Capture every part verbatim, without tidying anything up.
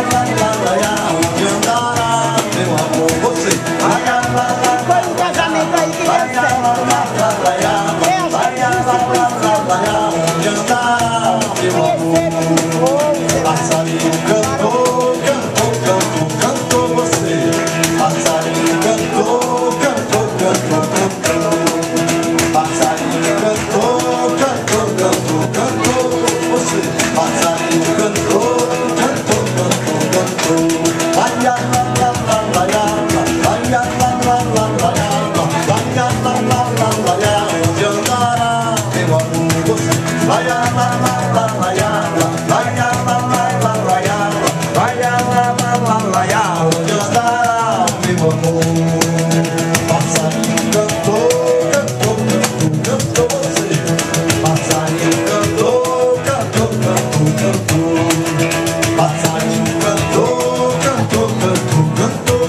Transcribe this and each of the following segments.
Passarinho cantou, cantou, cantou, cantou você. Passarinho cantou, cantou, cantou, cantou. Passarinho cantou, cantou, cantou, cantou você. Passarinho cantou, cantou, cantou, cantou. Vai lá lá lá lá lá, vai lá lá lá lá lá, vai lá lá lá lá lá, onde andará meu amor você? Vai lá lá lá lá lá, vai lá lá lá lá lá, vai lá lá lá lá lá, onde andará meu amor? Passarinho cantou, cantou, cantou, cantou você. Passarinho cantou, cantou, cantou, cantou. Passarinho cantou, cantou, cantou, cantou.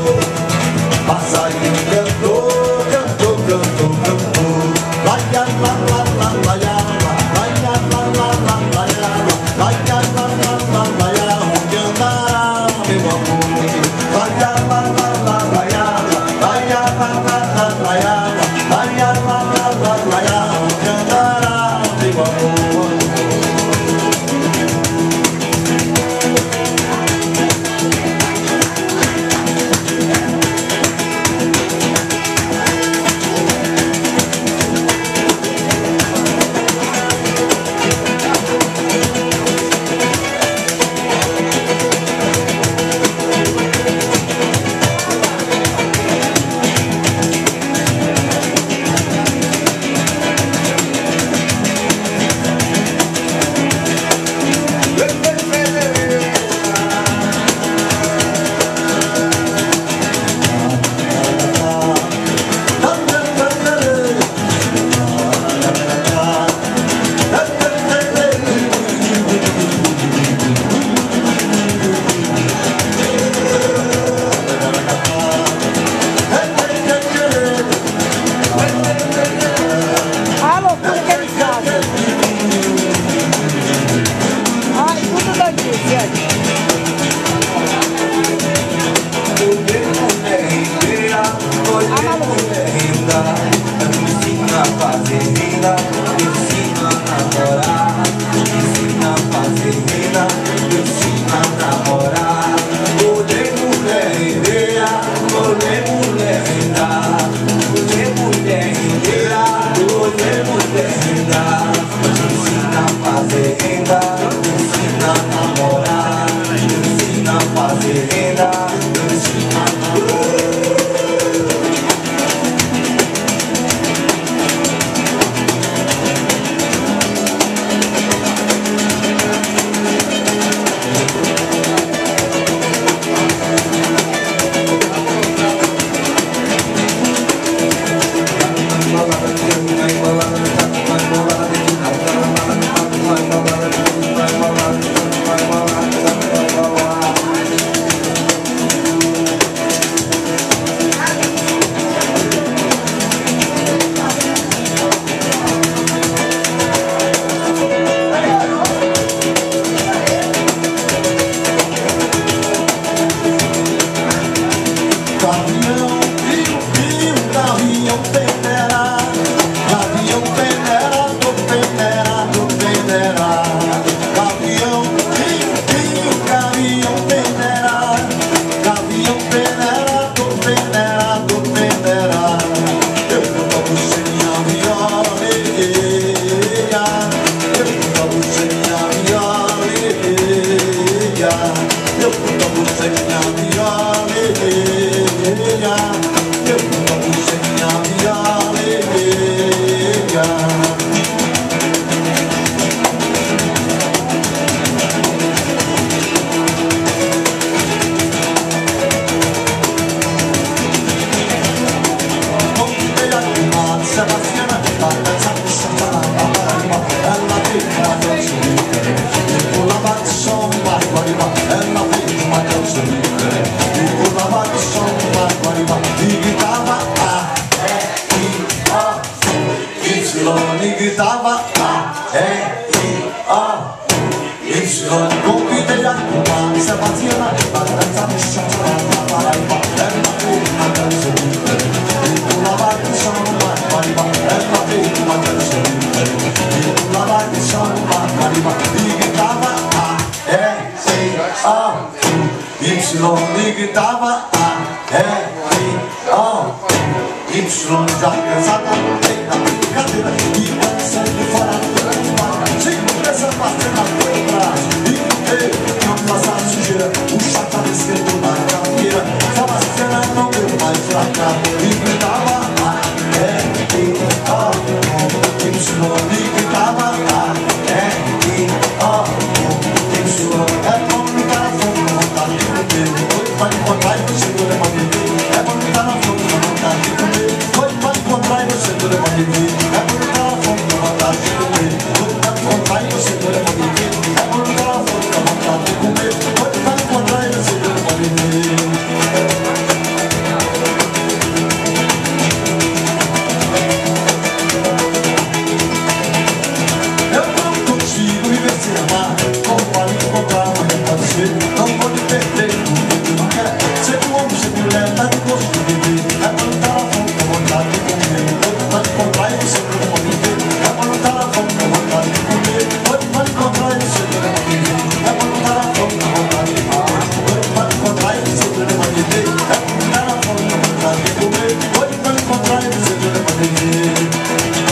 Passarinho cantou, cantou, cantou, cantou. Vai lá lá lá lá lá, vai lá lá lá lá lá, vai lá lá lá lá lá, onde andará meu amor? Vai lá lá lá lá lá, vai lá lá lá lá lá, vai lá lá lá lá lá, onde andará meu amor? Ela fez uma canção tá no chão, na Paraíba, é uma vez, uma dança diferente. E pula vai no chão, na Paraíba, é uma vez, uma dança diferente. E pula vai no chão, na Paraíba, e gritava A, E, C, A, U, Y, e gritava A, E, C, A, U, Y, já cansada, tem na brincadeira, e dançando fora do mar, sem pressa, batendo na pedra, e comer, não passar sujeira, o chata descendo na cadeira, tava cena, não deu mais pra cá, e gritava A, E, C, A, U, Y, e gritava A, E, C, A, U, Y, é bom no telefone, não vontade de beber, hoje vai encontrar e você não leva beber, é bom no telefone, não vontade de comer, hoje vai encontrar e você não leva beber, é bom no telefone, não vontade de comer, hoje vai encontrar e você não leva beber, é bom no telefone, não vontade de comer, hoje vai encontrar e você não leva beber. Eu não consigo viver sem amar, como pode encontrar, mas pode ser, não vou me perder, porque não quer ser um homem, ser mulher, tá de gosto de viver, é bom no telefone, não vontade de comer, hoje vai encontrar e você não leva beber, é bom no telefone, não vontade de comer, hoje vai encontrar e você não leva beber, é bom no telefone, não vontade de comer, hoje vai encontrar e você não leva beber, é bom no telefone, não vontade de comer, hoje vai encontrar e você não leva beber.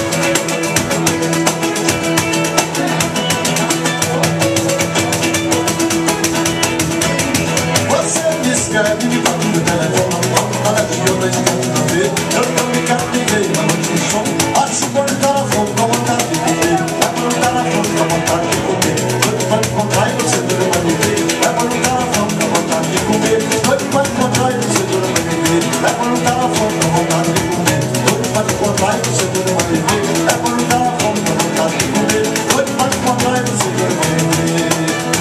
Escreve, me bate no telefone, fala que eu não estou na ver. Eu não me captivei, mas não tinha som. Acho bom no telefone, com vontade de comer. É bom no telefone, com vontade de comer. Hoje vai encontrar e você não vai me ver. É bom no telefone, com vontade de comer. Hoje vai encontrar e você não vai me ver. É bom no telefone, com vontade de comer. Hoje vai encontrar e você não vai me ver. É bom no telefone, com vontade de comer. Hoje vai encontrar e você não vai me ver.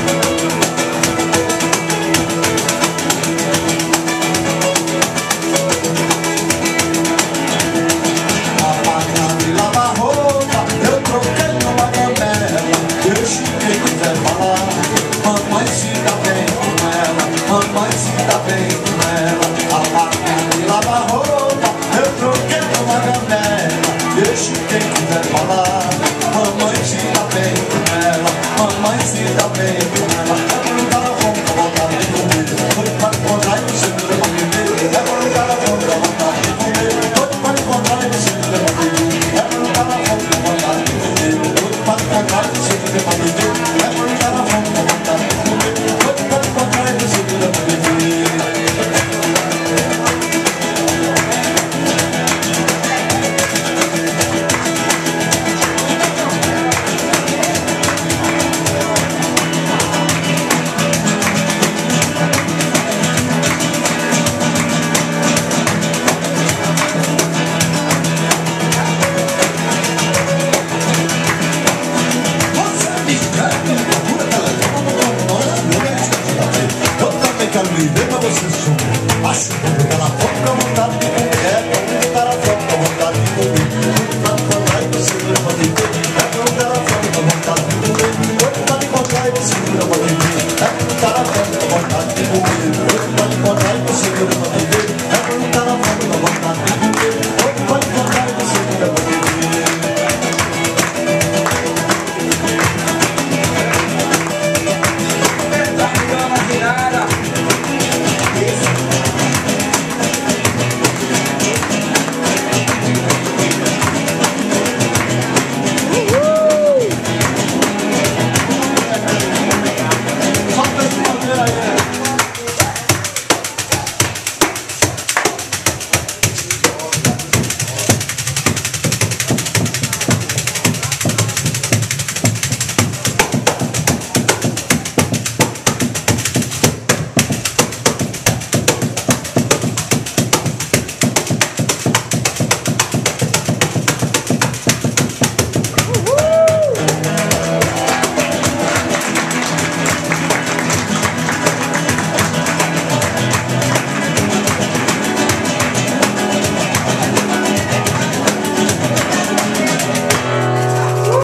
Mamãe se dá bem com ela, mamãe se dá bem com ela. A máquina de lavar roupa, eu troquei numa gamela. Deixe quem quiser falar. Mamãe se dá bem com ela, mamãe se dá bem com ela. É bom no telefone, com vontade de comer. Hoje vai encontrar e você não leva beber. É bom no telefone, com vontade de comer. Hoje vai encontrar e você não leva beber. É bom no telefone, com vontade de comer. Hoje vai encontrar e você não leva beber. É bom no telefone, com vontade de comer. Hoje vai encontrar e você não leva beber. Quero me ver pra você som. Acho que eu vou ficar na foto com vontade de comer.